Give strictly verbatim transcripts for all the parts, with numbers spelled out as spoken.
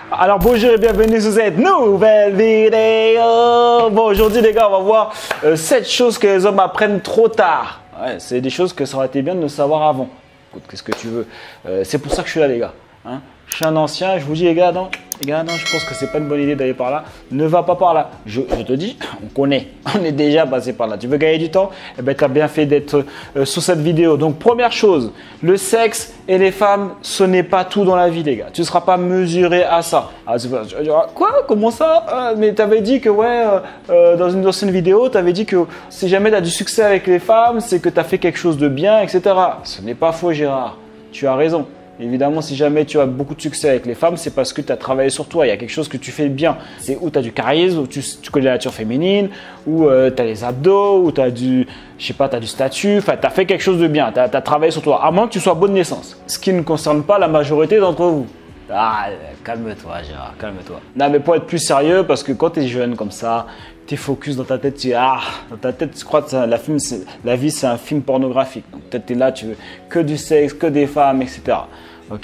Alors bonjour et bienvenue sur cette nouvelle vidéo. Bon, aujourd'hui les gars, on va voir euh, sept choses que les hommes apprennent trop tard. Ouais, c'est des choses que ça aurait été bien de le savoir avant. Écoute, qu'est-ce que tu veux, euh, c'est pour ça que je suis là les gars, hein. Je suis un ancien, je vous dis les gars, non, les gars, non, je pense que c'est pas une bonne idée d'aller par là. Ne va pas par là. Je, je te dis, on connaît, on est déjà passé par là. Tu veux gagner du temps? Eh ben, tu as bien fait d'être euh, sur cette vidéo. Donc, première chose, le sexe et les femmes, ce n'est pas tout dans la vie, les gars. Tu ne seras pas mesuré à ça. Ah, quoi? Comment ça? ah, Mais tu avais dit que, ouais, euh, euh, dans une ancienne vidéo, tu avais dit que si jamais tu as du succès avec les femmes, c'est que tu as fait quelque chose de bien, et cetera. Ce n'est pas faux, Gérard. Tu as raison. Évidemment, si jamais tu as beaucoup de succès avec les femmes, c'est parce que tu as travaillé sur toi. Il y a quelque chose que tu fais bien. C'est où tu as du charisme, où tu, tu connais la nature féminine, où euh, tu as les abdos, où tu as du, je sais pas, tu as du statut. Enfin, tu as fait quelque chose de bien. Tu as, as travaillé sur toi. À moins que tu sois bonne naissance. Ce qui ne concerne pas la majorité d'entre vous. Ah, calme-toi, Gérard, calme-toi. Non, mais pour être plus sérieux, parce que quand tu es jeune comme ça, tu es focus dans ta tête, tu ah, dans ta tête, tu crois que la, film, la vie, c'est un film pornographique. Donc, peut-être tu es là, tu veux que du sexe, que des femmes, et cetera. Ok,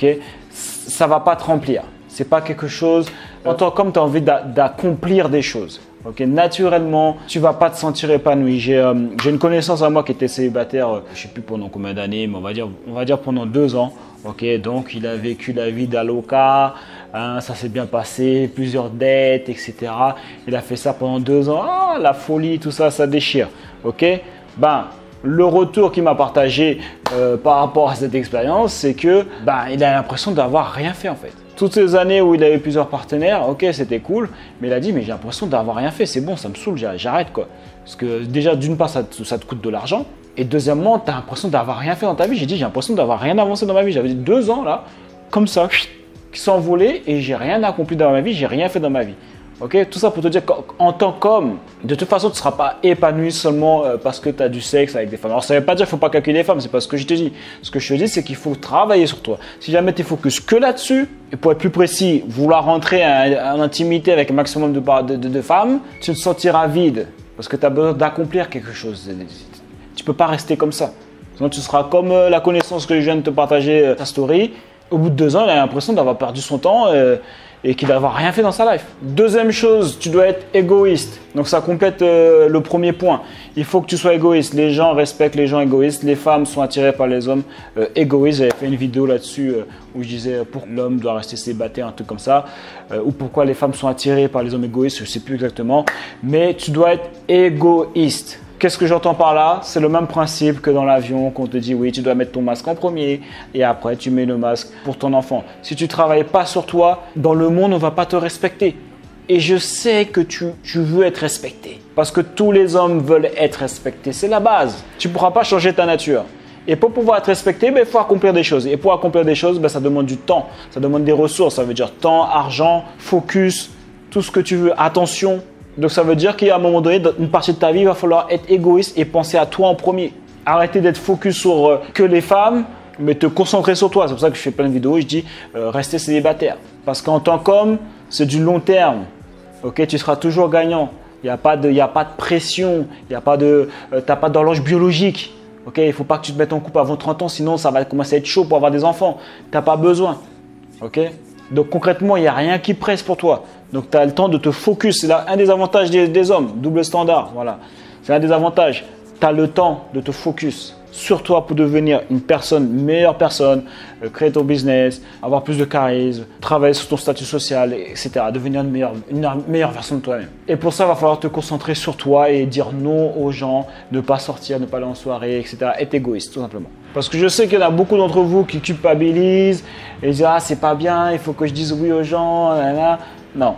ça va pas te remplir. C'est pas quelque chose. En tant qu'homme, tu as envie d'accomplir des choses. Ok, naturellement, tu vas pas te sentir épanoui. J'ai euh, j'ai une connaissance à moi qui était célibataire, euh, je sais plus pendant combien d'années, mais on va dire, on va dire pendant deux ans. Ok, donc il a vécu la vie d'Aloca, hein, ça s'est bien passé, plusieurs dettes, et cetera. Il a fait ça pendant deux ans. Ah, la folie, tout ça, ça déchire. Ok, ben. Le retour qu'il m'a partagé euh, par rapport à cette expérience, c'est que ben, il a l'impression d'avoir rien fait en fait. Toutes ces années où il avait plusieurs partenaires, ok, c'était cool, mais il a dit mais j'ai l'impression d'avoir rien fait, c'est bon, ça me saoule, j'arrête quoi. Parce que déjà d'une part ça te, ça te coûte de l'argent, et deuxièmement tu as l'impression d'avoir rien fait dans ta vie. J'ai dit j'ai l'impression d'avoir rien avancé dans ma vie. J'avais deux ans là, comme ça, qui sont envolés et j'ai rien accompli dans ma vie, j'ai rien fait dans ma vie. Ok, tout ça pour te dire qu'en tant qu'homme, de toute façon, tu ne seras pas épanoui seulement parce que tu as du sexe avec des femmes. Alors, ça ne veut pas dire qu'il ne faut pas calculer les femmes, c'est pas ce que je te dis. Ce que je te dis, c'est qu'il faut travailler sur toi. Si jamais tu es focus que là-dessus, et pour être plus précis, vouloir rentrer en intimité avec un maximum de, de, de, de femmes, tu te sentiras vide parce que tu as besoin d'accomplir quelque chose. Tu ne peux pas rester comme ça. Sinon, tu seras comme la connaissance que je viens de te partager, ta story. Au bout de deux ans, il a l'impression d'avoir perdu son temps euh, et qu'il n'a rien fait dans sa life. Deuxième chose, tu dois être égoïste. Donc ça complète euh, le premier point. Il faut que tu sois égoïste. Les gens respectent les gens égoïstes. Les femmes sont attirées par les hommes euh, égoïstes. J'avais fait une vidéo là-dessus euh, où je disais pourquoi l'homme doit rester célibataire, un truc comme ça. Euh, ou pourquoi les femmes sont attirées par les hommes égoïstes, je ne sais plus exactement. Mais tu dois être égoïste. Qu'est-ce que j'entends par là? C'est le même principe que dans l'avion, qu'on te dit oui, tu dois mettre ton masque en premier et après tu mets le masque pour ton enfant. Si tu ne travailles pas sur toi, dans le monde, on ne va pas te respecter. Et je sais que tu, tu veux être respecté parce que tous les hommes veulent être respectés. C'est la base. Tu ne pourras pas changer ta nature. Et pour pouvoir être respecté, ben, il faut accomplir des choses. Et pour accomplir des choses, ben, ça demande du temps, ça demande des ressources. Ça veut dire temps, argent, focus, tout ce que tu veux, attention. Donc ça veut dire qu'à un moment donné, dans une partie de ta vie, il va falloir être égoïste et penser à toi en premier. Arrêter d'être focus sur euh, que les femmes, mais te concentrer sur toi. C'est pour ça que je fais plein de vidéos et je dis euh, rester célibataire. Parce qu'en tant qu'homme, c'est du long terme. Ok, tu seras toujours gagnant. Il n'y a pas de, il y a pas de pression. Il y a pas de, euh, t'as pas d'horloge biologique. Ok, il ne faut pas que tu te mettes en couple avant trente ans, sinon ça va commencer à être chaud pour avoir des enfants. Tu n'as pas besoin. Ok. Donc concrètement, il n'y a rien qui presse pour toi. Donc tu as le temps de te focus. C'est là un des avantages des, des hommes. Double standard. Voilà. C'est un des avantages. Tu as le temps de te focus sur toi pour devenir une personne, une meilleure personne, euh, créer ton business, avoir plus de charisme, travailler sur ton statut social, et cetera. Devenir une meilleure, une meilleure version de toi-même. Et pour ça, il va falloir te concentrer sur toi et dire non aux gens, ne pas sortir, ne pas aller en soirée, et cetera. Être égoïste, tout simplement. Parce que je sais qu'il y en a beaucoup d'entre vous qui culpabilisent et disent « Ah, c'est pas bien, il faut que je dise oui aux gens. » Non.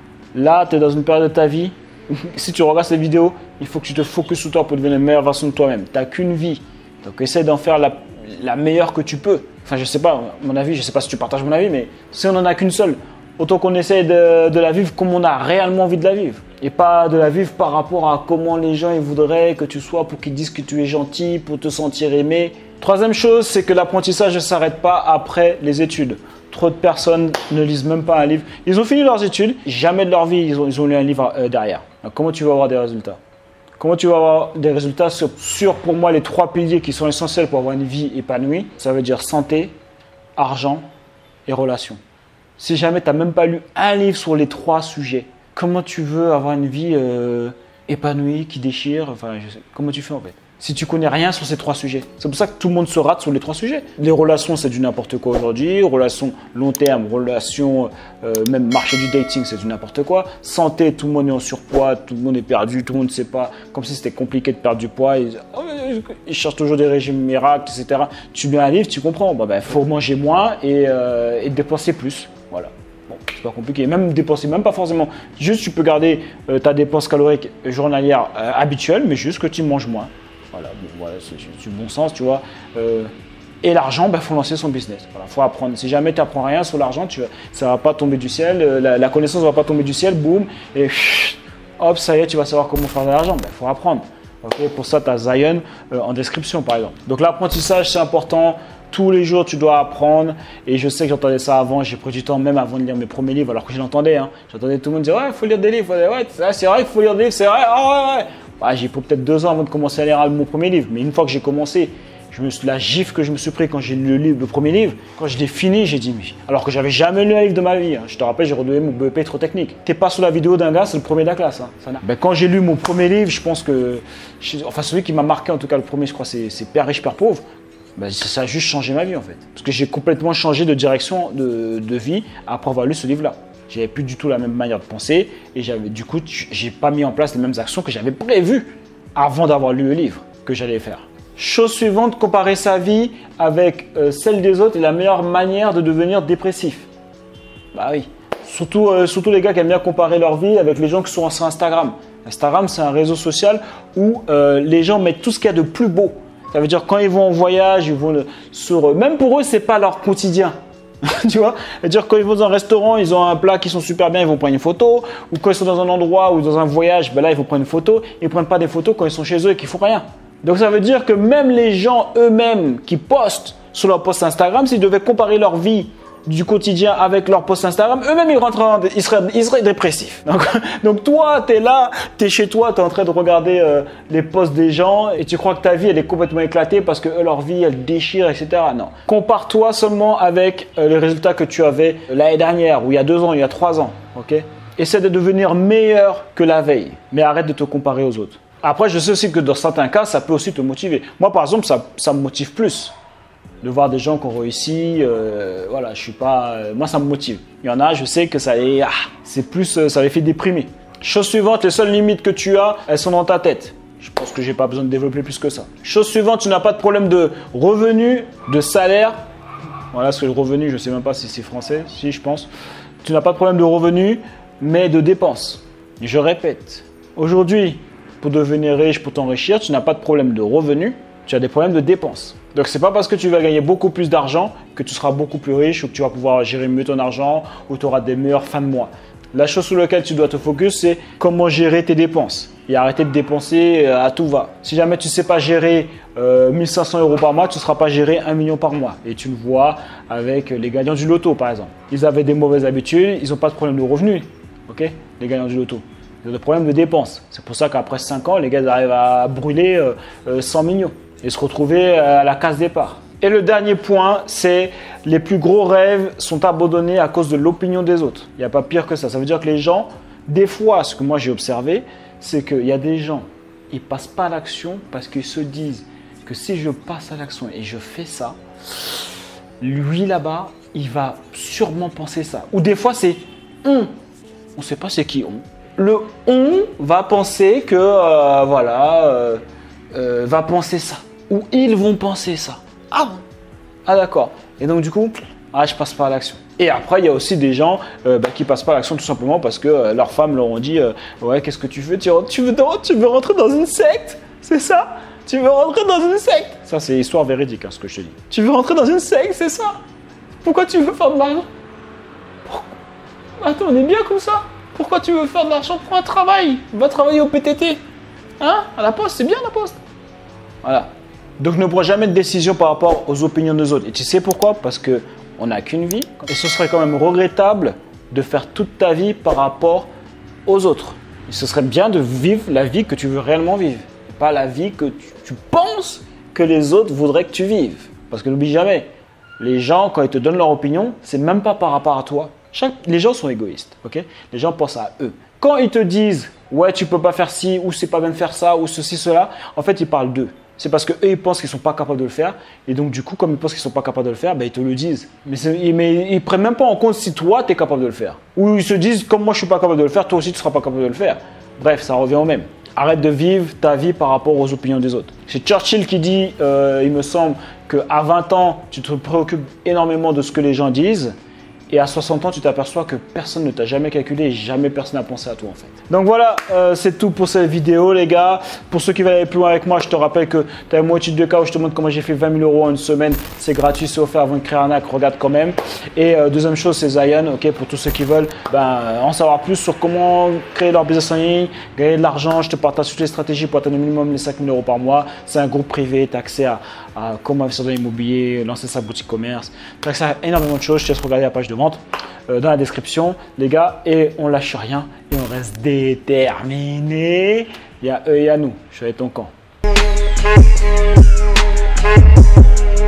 Là, tu es dans une période de ta vie. Si tu regardes cette vidéo, il faut que tu te focuses sur toi pour devenir une meilleure version de toi-même. Tu n'as qu'une vie. Donc, essaie d'en faire la, la meilleure que tu peux. Enfin, je sais pas, mon avis, je sais pas si tu partages mon avis, mais si on n'en a qu'une seule, autant qu'on essaie de, de la vivre comme on a réellement envie de la vivre. Et pas de la vivre par rapport à comment les gens ils voudraient que tu sois pour qu'ils disent que tu es gentil, pour te sentir aimé. Troisième chose, c'est que l'apprentissage ne s'arrête pas après les études. Trop de personnes ne lisent même pas un livre. Ils ont fini leurs études, jamais de leur vie, ils ont, ils ont lu un livre euh, derrière. Donc, comment tu vas avoir des résultats? Comment tu vas avoir des résultats sur, sur, pour moi, les trois piliers qui sont essentiels pour avoir une vie épanouie? Ça veut dire santé, argent et relations. Si jamais tu n'as même pas lu un livre sur les trois sujets, comment tu veux avoir une vie euh, épanouie, qui déchire? Enfin, je sais, comment tu fais en fait? Si tu connais rien sur ces trois sujets. C'est pour ça que tout le monde se rate sur les trois sujets. Les relations, c'est du n'importe quoi aujourd'hui. Relations long terme, relations, euh, même marché du dating, c'est du n'importe quoi. Santé, tout le monde est en surpoids, tout le monde est perdu, tout le monde ne sait pas. Comme si c'était compliqué de perdre du poids. Ils, oh, ils cherchent toujours des régimes miracles, et cetera. Tu lis un livre, tu comprends. Bah, bah, faut manger moins et, euh, et dépenser plus. Voilà. Bon, c'est pas compliqué. Même dépenser, même pas forcément. Juste, tu peux garder euh, ta dépense calorique journalière euh, habituelle, mais juste que tu manges moins. Voilà, bon, voilà c'est du bon sens, tu vois. Euh, et l'argent, il bah, faut lancer son business. Il voilà, faut apprendre. Si jamais tu n'apprends rien sur l'argent, ça ne va pas tomber du ciel. Euh, la, la connaissance ne va pas tomber du ciel, boum. Et chut, hop, ça y est, tu vas savoir comment faire de l'argent. Il bah, faut apprendre. Okay, pour ça, tu as Zion euh, en description, par exemple. Donc, l'apprentissage, c'est important. Tous les jours, tu dois apprendre. Et je sais que j'entendais ça avant. J'ai pris du temps même avant de lire mes premiers livres, alors que je l'entendais. Hein. J'entendais tout le monde dire ouais, il faut lire des livres. Ouais, c'est vrai qu'il faut lire des livres, c'est vrai. Oh, ouais, ouais. Ah, j'ai pris peut-être deux ans avant de commencer à lire mon premier livre. Mais une fois que j'ai commencé, je me suis, la gifle que je me suis pris quand j'ai lu le, livre, le premier livre, quand je l'ai fini, j'ai dit, mais alors que j'avais jamais lu un livre de ma vie. Hein. Je te rappelle, j'ai redonné mon B E P trop technique. T'es pas sur la vidéo d'un gars, c'est le premier de la classe. Hein. Ça ben, quand j'ai lu mon premier livre, je pense que, enfin celui qui m'a marqué en tout cas le premier, je crois, c'est Père riche, Père pauvre. Ben, ça a juste changé ma vie en fait. Parce que j'ai complètement changé de direction de, de vie après avoir lu ce livre-là. J'avais plus du tout la même manière de penser et j'avais du coup, j'ai pas mis en place les mêmes actions que j'avais prévues avant d'avoir lu le livre que j'allais faire. Chose suivante, comparer sa vie avec euh, celle des autres est la meilleure manière de devenir dépressif. Bah oui, surtout, euh, surtout les gars qui aiment bien comparer leur vie avec les gens qui sont sur Instagram. Instagram, c'est un réseau social où euh, les gens mettent tout ce qu'il y a de plus beau. Ça veut dire quand ils vont en voyage, ils vont sur, même pour eux, c'est pas leur quotidien. Tu vois, c'est-à-dire quand ils vont dans un restaurant, ils ont un plat qui sont super bien, ils vont prendre une photo. Ou quand ils sont dans un endroit ou dans un voyage, ben là ils vont prendre une photo. Ils ne prennent pas des photos quand ils sont chez eux et qu'ils font rien. Donc ça veut dire que même les gens eux-mêmes qui postent sur leur post Instagram, s'ils devaient comparer leur vie du quotidien avec leur post Instagram, eux-mêmes ils rentrent, ils seraient, ils seraient dépressifs. Donc, donc toi, tu es là, tu es chez toi, tu es en train de regarder euh, les posts des gens et tu crois que ta vie elle est complètement éclatée parce que eux, leur vie elle déchire, et cetera. Non. Compare-toi seulement avec euh, les résultats que tu avais l'année dernière ou il y a deux ans, il y a trois ans. Ok ? Essaie de devenir meilleur que la veille, mais arrête de te comparer aux autres. Après, je sais aussi que dans certains cas, ça peut aussi te motiver. Moi, par exemple, ça, ça me motive plus. De voir des gens qui ont réussi, euh, voilà, je suis pas, euh, moi ça me motive. Il y en a, je sais que ça est, ah, c'est plus, euh, ça les fait déprimer. Chose suivante, les seules limites que tu as, elles sont dans ta tête. Je pense que j'ai pas besoin de développer plus que ça. Chose suivante, tu n'as pas de problème de revenu, de salaire. Voilà, parce que le revenu, je sais même pas si c'est français, si je pense. Tu n'as pas de problème de revenu, mais de dépenses. Je répète, aujourd'hui, pour devenir riche, pour t'enrichir, tu n'as pas de problème de revenu, tu as des problèmes de dépenses. Donc, ce n'est pas parce que tu vas gagner beaucoup plus d'argent que tu seras beaucoup plus riche ou que tu vas pouvoir gérer mieux ton argent ou tu auras des meilleures fins de mois. La chose sur laquelle tu dois te focus, c'est comment gérer tes dépenses et arrêter de dépenser à tout va. Si jamais tu ne sais pas gérer euh, mille cinq cents euros par mois, tu ne seras pas gérer un million par mois. Et tu le vois avec les gagnants du loto, par exemple. Ils avaient des mauvaises habitudes, ils n'ont pas de problème de revenus, okay, les gagnants du loto. Ils ont des problèmes de dépenses. C'est pour ça qu'après cinq ans, les gars arrivent à brûler euh, euh, cent millions. Et se retrouver à la case départ. Et le dernier point, c'est les plus gros rêves sont abandonnés à cause de l'opinion des autres. Il n'y a pas pire que ça. Ça veut dire que les gens, des fois, ce que moi j'ai observé, c'est qu'il y a des gens, ils ne passent pas à l'action parce qu'ils se disent que si je passe à l'action et je fais ça, lui là-bas, il va sûrement penser ça. Ou des fois, c'est on. On ne sait pas c'est qui on. Le on va penser que, euh, voilà, euh, euh, va penser ça. Ou ils vont penser ça. Ah bon? Ah d'accord. Et donc du coup, ah, je passe pas à l'action. Et après, il y a aussi des gens euh, bah, qui passent pas à l'action tout simplement parce que euh, leurs femmes leur ont dit euh, ouais, qu'est-ce que tu veux tu, tu veux tu veux rentrer dans une secte? C'est ça? Tu veux rentrer dans une secte? Ça, c'est histoire véridique, hein, ce que je te dis. Tu veux rentrer dans une secte, c'est ça? Pourquoi tu veux faire de l'argent? Attends, on est bien comme ça? Pourquoi tu veux faire de l'argent? Prends un travail. Va travailler au P T T. Hein? À la poste, c'est bien la poste. Voilà. Donc ne prends jamais de décision par rapport aux opinions des autres. Et tu sais pourquoi? Parce qu'on n'a qu'une vie. Et ce serait quand même regrettable de faire toute ta vie par rapport aux autres. Et ce serait bien de vivre la vie que tu veux réellement vivre. Et pas la vie que tu, tu penses que les autres voudraient que tu vives. Parce que n'oublie jamais, les gens, quand ils te donnent leur opinion, c'est même pas par rapport à toi. Chaque, les gens sont égoïstes, ok? Les gens pensent à eux. Quand ils te disent « ouais, tu peux pas faire ci » ou « c'est pas bien de faire ça » ou ceci, cela, en fait, ils parlent d'eux. C'est parce qu'eux, ils pensent qu'ils ne sont pas capables de le faire. Et donc, du coup, comme ils pensent qu'ils ne sont pas capables de le faire, ben, ils te le disent. Mais, mais ils ne prennent même pas en compte si toi, tu es capable de le faire. Ou ils se disent, comme moi, je ne suis pas capable de le faire, toi aussi, tu ne seras pas capable de le faire. Bref, ça revient au même. Arrête de vivre ta vie par rapport aux opinions des autres. C'est Churchill qui dit, euh, il me semble, qu'à vingt ans, tu te préoccupes énormément de ce que les gens disent. Et à soixante ans, tu t'aperçois que personne ne t'a jamais calculé et jamais personne n'a pensé à toi en fait. Donc voilà, euh, c'est tout pour cette vidéo les gars. Pour ceux qui veulent aller plus loin avec moi, je te rappelle que tu as mon étude de cas où je te montre comment j'ai fait vingt mille euros en une semaine. C'est gratuit, c'est offert avant de créer un arnaque, regarde quand même. Et euh, deuxième chose, c'est Zion, ok, pour tous ceux qui veulent ben, en savoir plus sur comment créer leur business en ligne, gagner de l'argent. Je te partage toutes les stratégies pour atteindre au minimum les cinq mille euros par mois. C'est un groupe privé, tu as accès à, à comment investir dans l'immobilier, lancer sa boutique commerce. Tu as accès à énormément de choses. Je te laisse regarder la page de vente euh, dans la description, les gars. Et on lâche rien et on reste déterminé. Il y a eux et il y a nous. Je suis avec ton camp.